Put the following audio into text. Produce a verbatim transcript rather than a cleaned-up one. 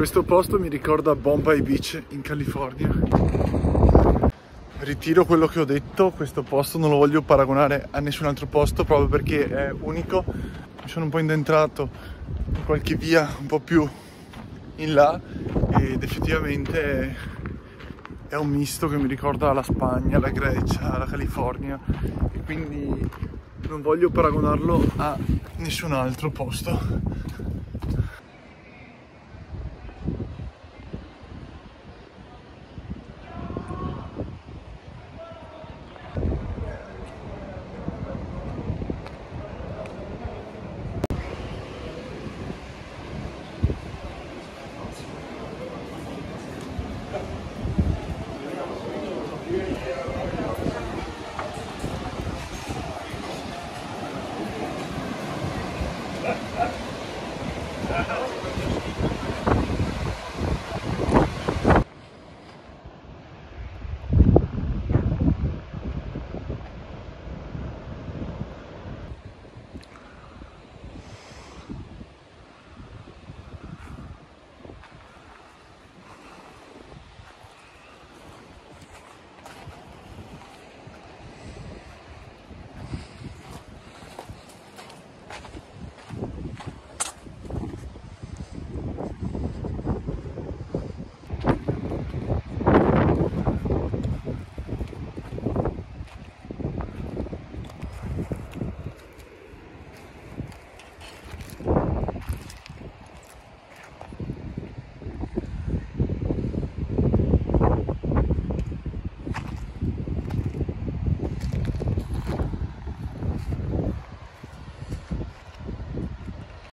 Questo posto mi ricorda Bombay Beach in California. Ritiro quello che ho detto, questo posto non lo voglio paragonare a nessun altro posto proprio perché è unico. Mi sono un po' indentrato in qualche via un po' più in là ed effettivamente è un misto che mi ricorda la Spagna, la Grecia, la California e quindi non voglio paragonarlo a nessun altro posto.